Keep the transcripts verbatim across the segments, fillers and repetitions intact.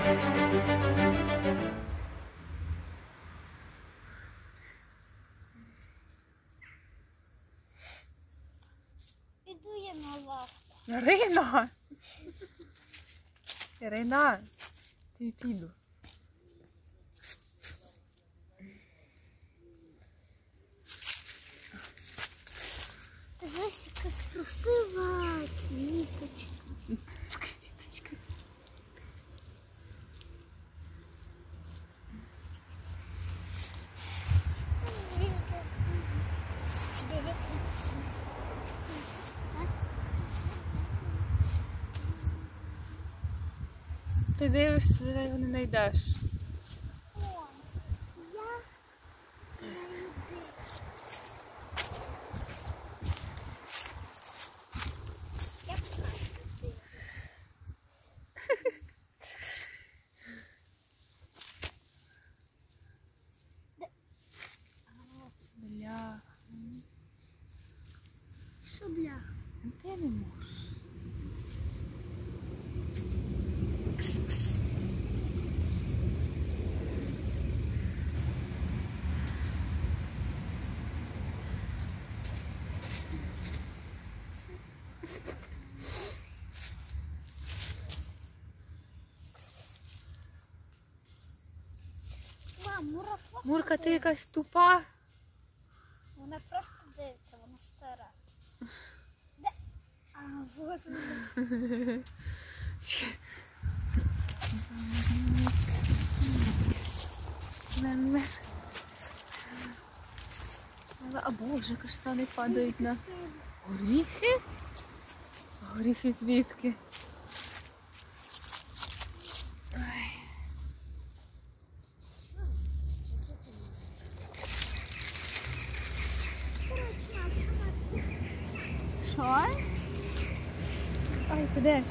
Іду я на лавку. Ірина! Ірина, ти піду. Дивись, яка красива квіточка. Квіточка. Ти дивишся, де його не знайдеш. О, я знайду. Я знайду. Бля. Що бляха? Ти не можеш. Мам, Мура просто Мурка, ти дивиться. якась тупа. Вона просто дивиться, вона стара. Де? А, вот вона. А боже, каштани падають на горіхи. Горіхи звідки? Ой. Що? Ай, ти де?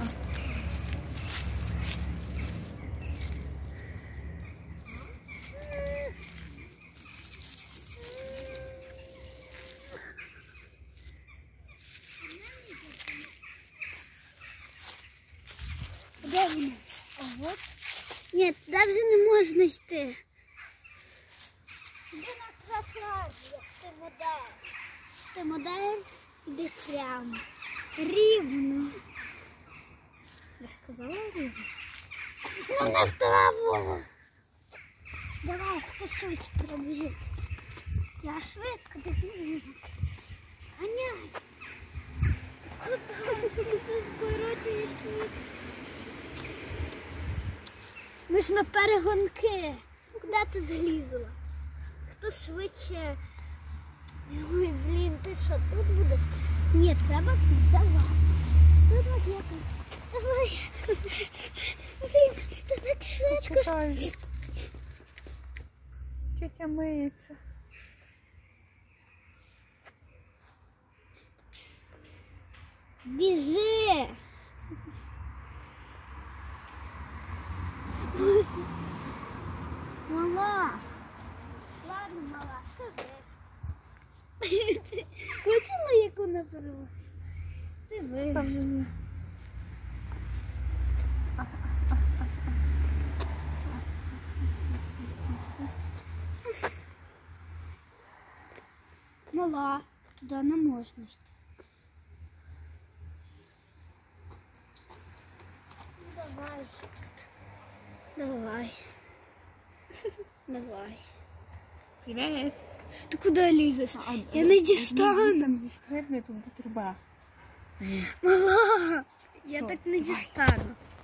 Де вона? А вот. Ні, туди вже не можна йти. Іди на тротуар, ти модель. Ти модель, іди прямо. Рівно. Я сказала рівно? Ну не втравила. Давай, хто швидше пробіжить. Я швидко бігу. Ганяй. Куди? Ти скоротуєш швидко. Ми ж на перегонки. Куди ти залізла? Хто швидше? Ой, блін, ти що, тут будеш? Ні, треба тут, давай. Тут от я тут. Давай. Блін, ти так швидко. Чекай. Тетя миється. Біжи. Боже. Мала. Ладно, мала, ходи. Бачила, як вона перевела? Ти виграла. Мала, туди не можна йти. Давай тут. Давай. Давай. Привет. Ти куди лізеш? А, Я не дістану. Там зістрибне тут до труба. Мала, я Що? так не Давай. дістану.